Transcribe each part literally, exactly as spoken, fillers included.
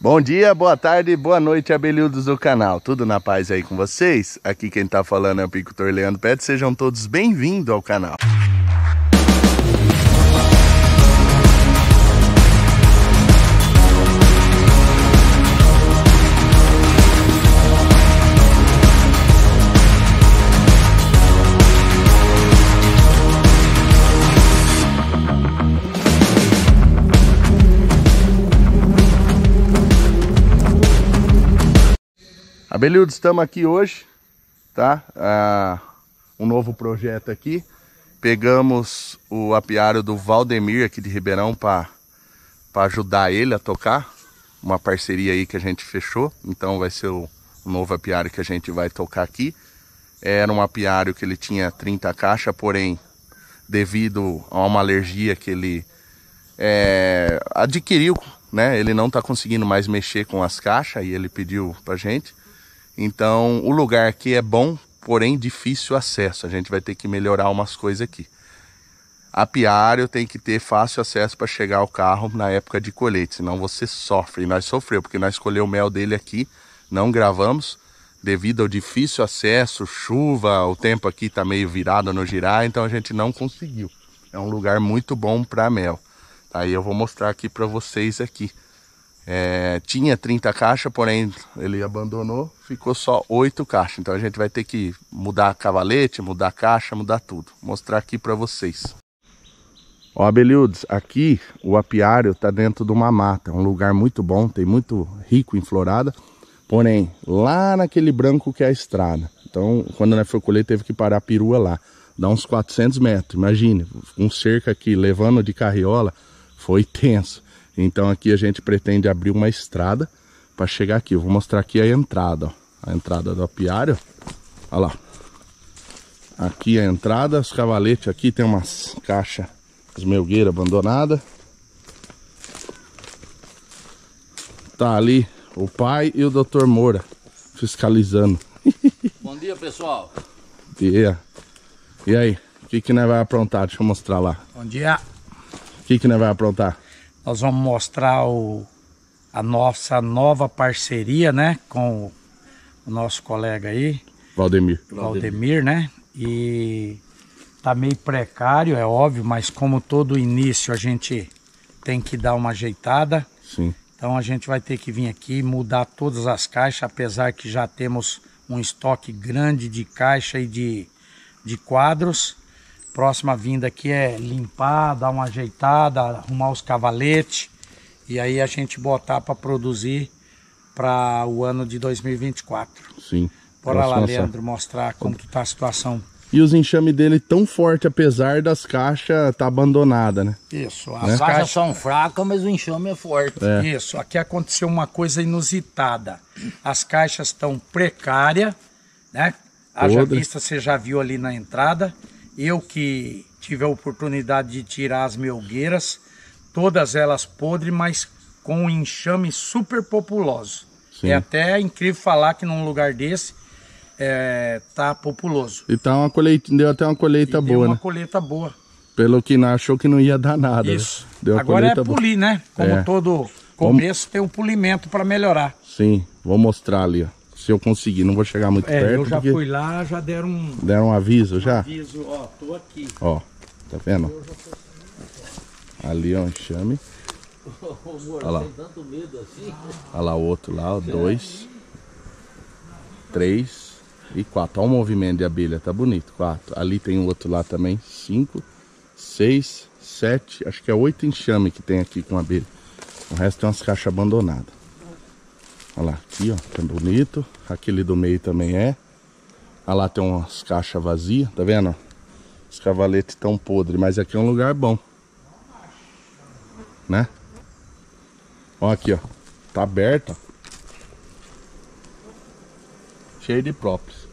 Bom dia, boa tarde, boa noite, abelhudos do canal. Tudo na paz aí com vocês? Aqui quem tá falando é o apicultor Leandro Pet. Sejam todos bem-vindos ao canal. Abelhudos, estamos aqui hoje, tá? Ah, um novo projeto aqui. Pegamos o apiário do Valdemir aqui de Ribeirão para ajudar ele a tocar. Uma parceria aí que a gente fechou. Então vai ser o, o novo apiário que a gente vai tocar aqui. Era um apiário que ele tinha trinta caixas, porém, devido a uma alergia que ele é, adquiriu, né? Ele não está conseguindo mais mexer com as caixas e ele pediu pra gente. Então, o lugar aqui é bom, porém difícil acesso. A gente vai ter que melhorar umas coisas aqui. Apiário tem que ter fácil acesso para chegar ao carro na época de colheita, senão você sofre. E nós sofreu, porque nós escolhemos o mel dele aqui, não gravamos, devido ao difícil acesso, chuva, o tempo aqui tá meio virado no girar, então a gente não conseguiu. É um lugar muito bom para mel. Aí eu vou mostrar aqui para vocês aqui. É, tinha trinta caixas, porém ele abandonou, ficou só oito caixas. Então a gente vai ter que mudar a cavalete, mudar a caixa, mudar tudo. Vou mostrar aqui para vocês. Ó, abelhudos, aqui o apiário tá dentro de uma mata, um lugar muito bom, tem muito rico em florada. Porém, lá naquele branco que é a estrada. Então, quando nós foi colher, teve que parar a perua lá. Dá uns quatrocentos metros, imagine, um cerca aqui levando de carriola, foi tenso. Então aqui a gente pretende abrir uma estrada para chegar aqui. Eu vou mostrar aqui a entrada, ó. A entrada do apiário. Olha lá. Aqui a entrada, os cavaletes aqui tem umas caixas, as melgueiras abandonadas. Tá ali o pai e o doutor Moura fiscalizando. Bom dia, pessoal. Yeah. E aí, o que que nós vamos aprontar? Deixa eu mostrar lá. Bom dia. O que que nós vamos aprontar? Nós vamos mostrar o, a nossa nova parceria, né, com o nosso colega aí, Valdemir. Valdemir, né? E tá meio precário, é óbvio, mas como todo início a gente tem que dar uma ajeitada. Sim. Então a gente vai ter que vir aqui mudar todas as caixas, apesar que já temos um estoque grande de caixa e de, de quadros. Próxima vinda aqui é limpar, dar uma ajeitada, arrumar os cavaletes e aí a gente botar para produzir para o ano de dois mil e vinte e quatro. Sim. Bora lá, Leandro, mostrar como que tá a situação. E os enxames dele tão forte, apesar das caixas tá abandonada, né? Isso. As As caixas caixas são fracas, mas o enxame é forte. É. Isso. Aqui aconteceu uma coisa inusitada. As caixas estão precárias, né? Haja Podre. vista, você já viu ali na entrada. Eu que tive a oportunidade de tirar as melgueiras, todas elas podres, mas com um enxame super populoso. Sim. É até incrível falar que num lugar desse é, tá populoso. E tá uma colheita, deu até uma colheita E boa, deu uma né? colheita boa. Pelo que não achou que não ia dar nada. Isso. Né? Deu uma Agora é colheita boa. polir, né? Como É. todo começo tem um polimento para melhorar. Sim, vou mostrar ali, ó. Se eu conseguir, não vou chegar muito É, perto. eu já porque fui lá, já deram um deram um aviso já? aviso, ó, tô aqui. Ó, tá vendo? Ali, ó, enxame. Olha lá. Olha lá o outro lá, ó, dois, três e quatro. Olha o movimento de abelha, tá bonito, quatro. Ali tem um outro lá também, cinco, seis, sete, acho que é oito enxame que tem aqui com abelha. O resto tem umas caixas abandonadas. Olha lá, aqui ó, tá bonito. Aquele do meio também é. Olha lá, tem umas caixas vazias, tá vendo? Os cavaletes estão podres, mas aqui é um lugar bom, né? Ó aqui ó, tá aberto, ó. Cheio de próprios.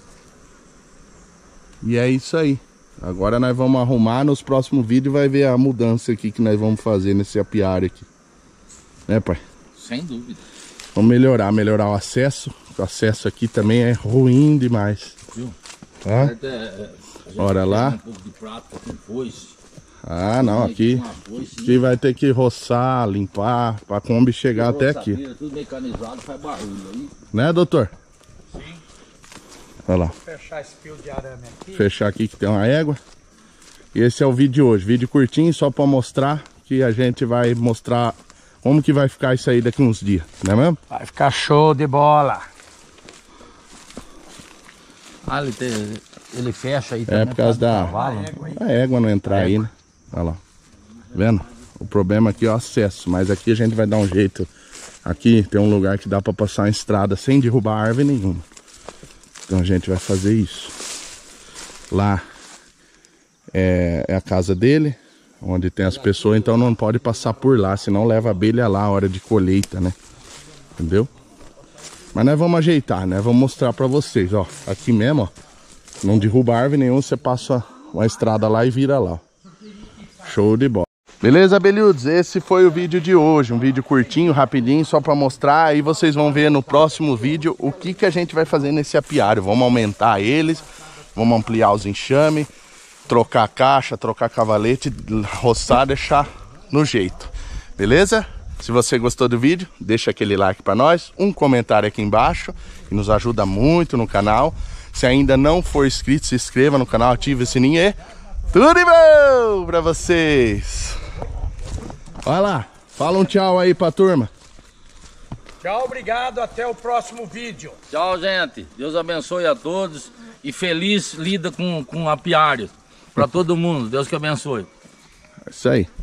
E é isso aí. Agora nós vamos arrumar, nos próximos vídeos vai ver a mudança aqui que nós vamos fazer nesse apiário aqui. Né, pai? Sem dúvida. Vamos melhorar, melhorar o acesso. O acesso aqui também é ruim demais. Viu? Tá? É, é, a gente Olha lá. Um pouco de prato com foice. Ah, não, aqui, aqui vai ter que roçar, limpar, pra Kombi chegar até aqui. Tudo mecanizado, faz barulho aí. Né, doutor? Sim. Olha lá. Vou fechar esse fio de arame aqui. Fechar aqui que tem uma égua. E esse é o vídeo de hoje. Vídeo curtinho, só pra mostrar que a gente vai mostrar como que vai ficar isso aí daqui uns dias, não é mesmo? Vai ficar show de bola. Ah, ele, tem, ele fecha aí É também. por causa da Cavalo. a égua não entrar aí, né? Olha lá. Vendo? O problema aqui é o acesso, mas aqui a gente vai dar um jeito. Aqui tem um lugar que dá pra passar uma estrada sem derrubar árvore nenhuma. Então a gente vai fazer isso. Lá é, é a casa dele, onde tem as pessoas, então não pode passar por lá, senão leva a abelha lá a hora de colheita, né? Entendeu? Mas nós vamos ajeitar, né? Vamos mostrar pra vocês, ó. Aqui mesmo, ó. Não derruba árvore nenhuma, você passa uma estrada lá e vira lá, ó. Show de bola. Beleza, abelhudos? Esse foi o vídeo de hoje. Um vídeo curtinho, rapidinho, só pra mostrar. Aí vocês vão ver no próximo vídeo o que que a gente vai fazer nesse apiário. Vamos aumentar eles, vamos ampliar os enxames, trocar caixa, trocar cavalete, roçar, deixar no jeito. Beleza? Se você gostou do vídeo, deixa aquele like pra nós, um comentário aqui embaixo, que nos ajuda muito no canal. Se ainda não for inscrito, se inscreva no canal, ative o sininho e tudo de bom pra vocês. Olha lá, fala um tchau aí pra turma. Tchau, obrigado, até o próximo vídeo. Tchau, gente. Deus abençoe a todos. E feliz lida com, com apiário. Pra todo mundo. Deus que abençoe. É isso aí.